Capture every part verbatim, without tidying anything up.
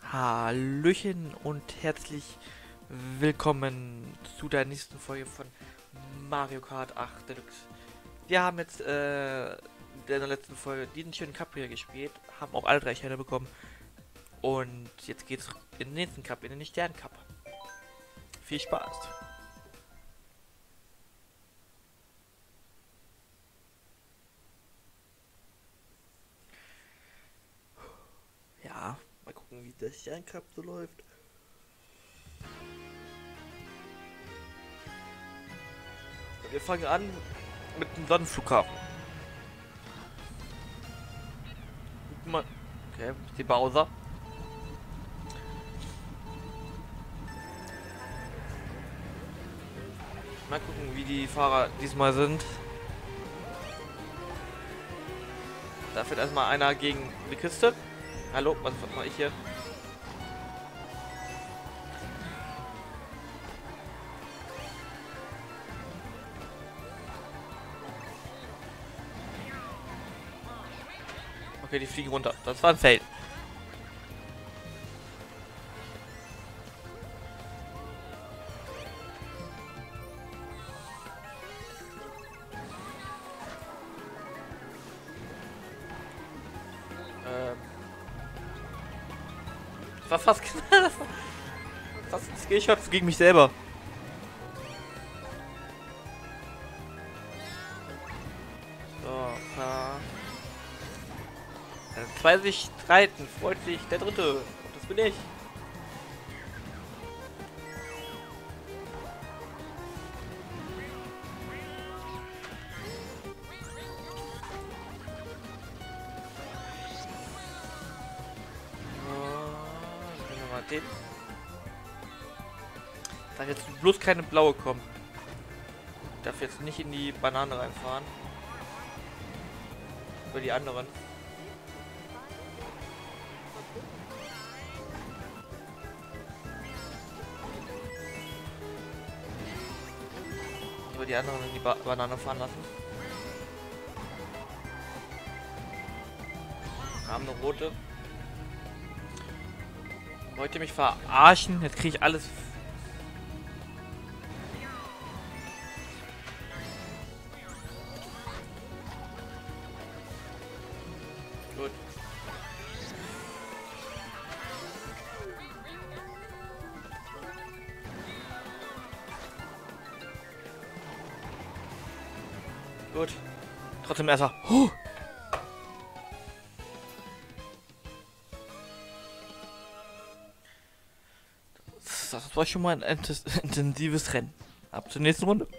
Hallöchen und herzlich willkommen zu der nächsten Folge von Mario Kart acht Deluxe. Wir haben jetzt äh, in der letzten Folge diesen schönen Cup hier gespielt, haben auch alle drei Sterne bekommen und jetzt geht es in den nächsten Cup, in den Stern Cup. Viel Spaß! Ja, mal gucken, wie der Stern Cup so läuft. Wir fangen an mit dem Sonnenflughafen. Guck mal. Okay, die Bowser. Mal gucken, wie die Fahrer diesmal sind. Da fährt erstmal einer gegen die Kiste. Hallo, was, was mache ich hier? Okay, die fliegen runter. Das war ein Fail. Ähm. Das war fast das war fast ein Skillshot gegen mich selber. So, ja. Zwei sich streiten, freut sich der Dritte. Und das bin ich. So, mal den. Darf jetzt bloß keine blaue kommen. Ich darf jetzt nicht in die Banane reinfahren. Über die anderen. Über die anderen in die ba Banane fahren lassen. Haben eine rote. Wollt ihr mich verarschen? Jetzt kriege ich alles. Gut. Gut. Trotzdem erstmal. Huh. Das war schon mal ein intensives Rennen. Ab zur nächsten Runde.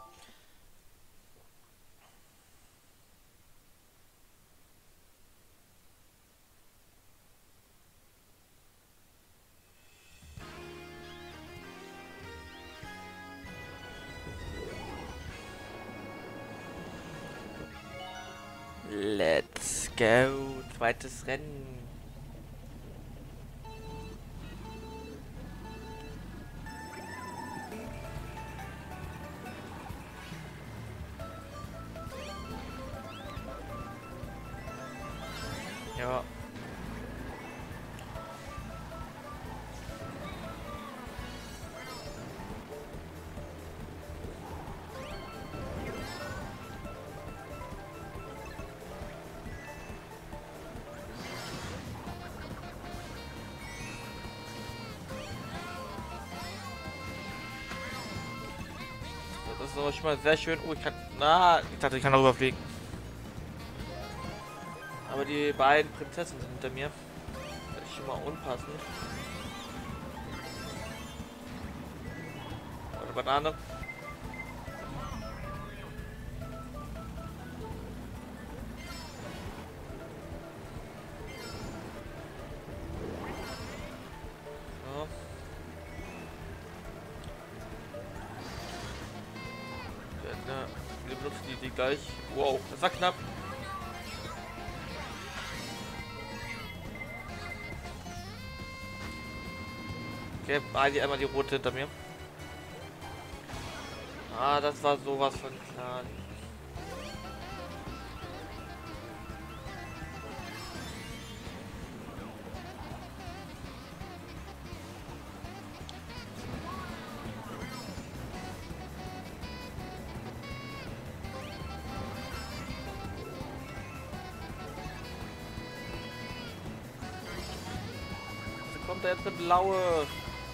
Let's go. Zweites Rennen. Ja. Das ist aber schon mal sehr schön. Oh, ich kann. Na, ich dachte, ich kann darüber fliegen. Aber die beiden Prinzessinnen sind hinter mir. Das ist schon mal unpassend. Eine Banane. So. Ja, wir benutzen die, die gleich. Wow, das war knapp. Okay, beide einmal die rote hinter mir. Ah, das war sowas von klar. Kommt da jetzt eine blaue?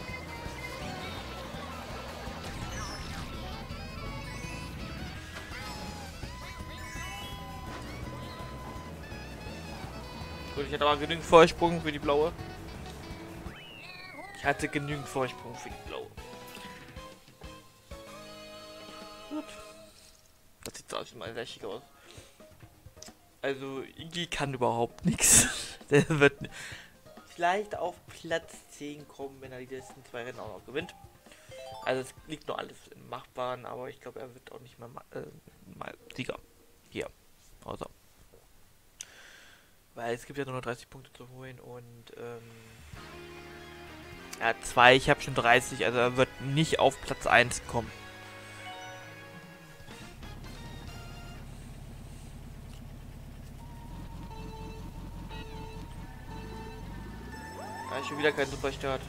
Gut, ich hatte aber genügend Vorsprung für die blaue. Ich hatte genügend Vorsprung für die blaue. Gut. Das sieht so mal sehr schick aus. Also, Iggy kann überhaupt nichts. Der wird vielleicht auf Platz zehn kommen, wenn er die letzten zwei Rennen auch noch gewinnt. Also, es liegt nur alles im Machbaren, aber ich glaube, er wird auch nicht mehr mal, äh, mal Sieger. Hier. Außer. Weil es gibt ja nur noch dreißig Punkte zu holen und, ähm. Er hat zwei, ich habe schon dreißig, also er wird nicht auf Platz eins kommen. Da ist schon wieder kein Superstart.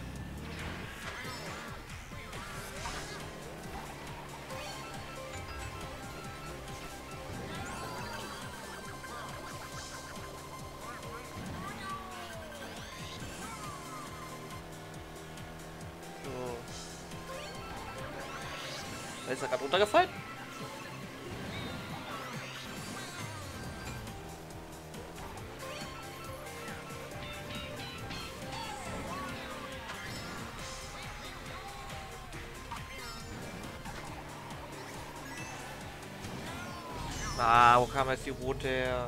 So. Da ist er gerade runtergefallen. Ah, wo kam jetzt die rote her?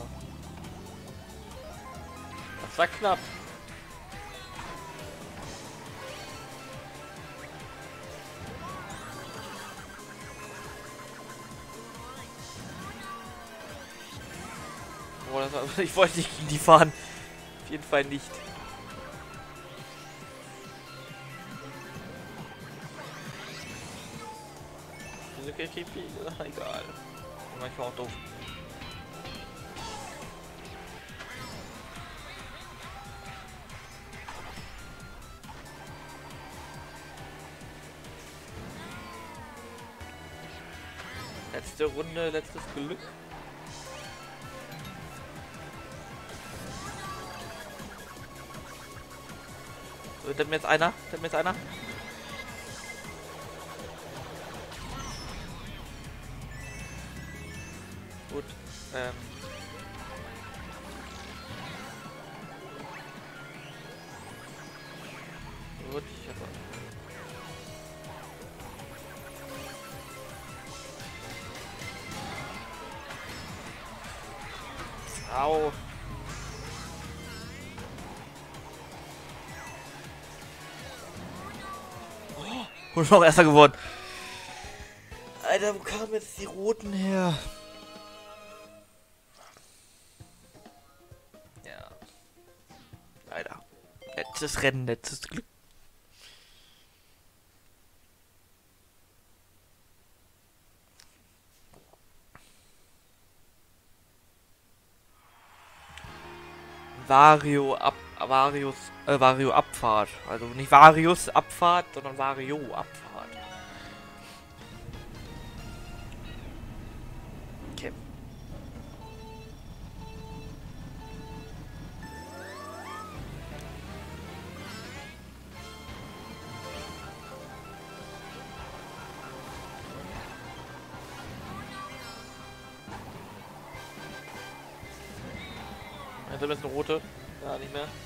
Das war knapp. Oh, das war, ich wollte nicht gegen die fahren. Auf jeden Fall nicht. Okay, okay, okay. Egal. Manchmal auch doof. Letzte Runde, letztes Glück. So, hinter mir jetzt einer. Hinter mir jetzt einer. Gut. Ähm. Gut, ich habe. Au. Oh, und noch erster geworden. Alter, wo kamen jetzt die roten her? Ja. Leider. Letztes Rennen, letztes Glück. Vario ab Varius äh, Vario Abfahrt. Also nicht Varius Abfahrt, sondern Vario Abfahrt. Okay. Also ist eine rote. Ja, nicht mehr.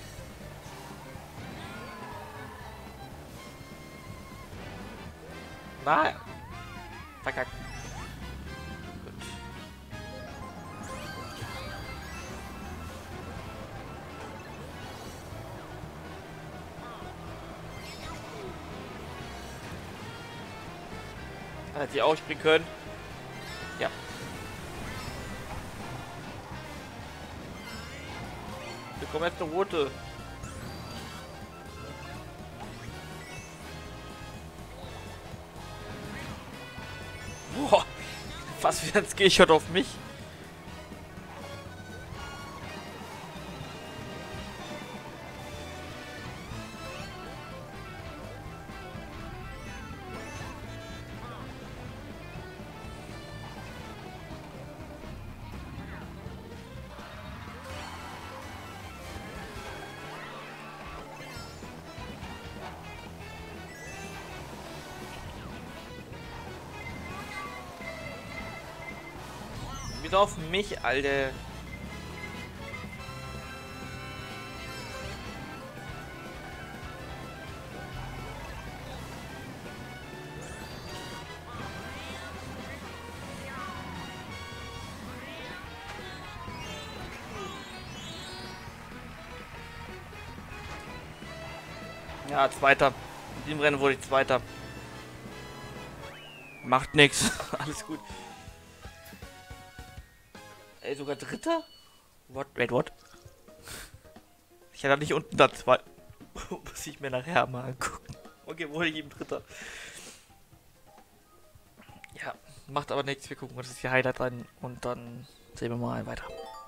Nein. Verkackt. Gut. Hätte ich ausspringen können. Ja. Wir bekommen jetzt eine rote. Boah, fast wieder ein Skillshot auf mich. Geht auf mich, Alter. Ja, Zweiter. In dem Rennen wurde ich Zweiter. Macht nix. Alles gut. Ey, sogar Dritter? What? Wait, what? Ich hatte nicht unten da zwei. Muss ich mir nachher mal angucken. Okay, wurde ich eben Dritter. Ja, macht aber nichts. Wir gucken uns das hier Highlight an und dann sehen wir mal weiter.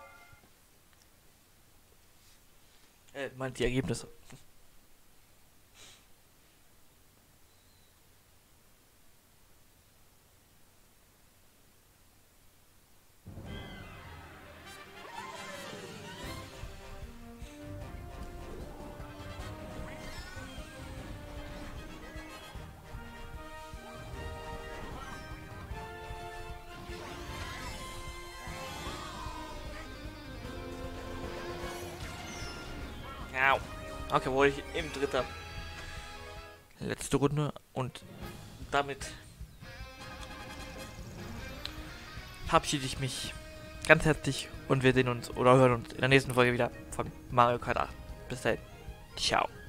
Äh, meint die Ergebnisse. Ja. Okay, wurde ich im Dritter. Letzte Runde und damit verabschiede ich mich ganz herzlich und wir sehen uns oder hören uns in der nächsten Folge wieder von Mario Kart acht. Bis dahin. Ciao.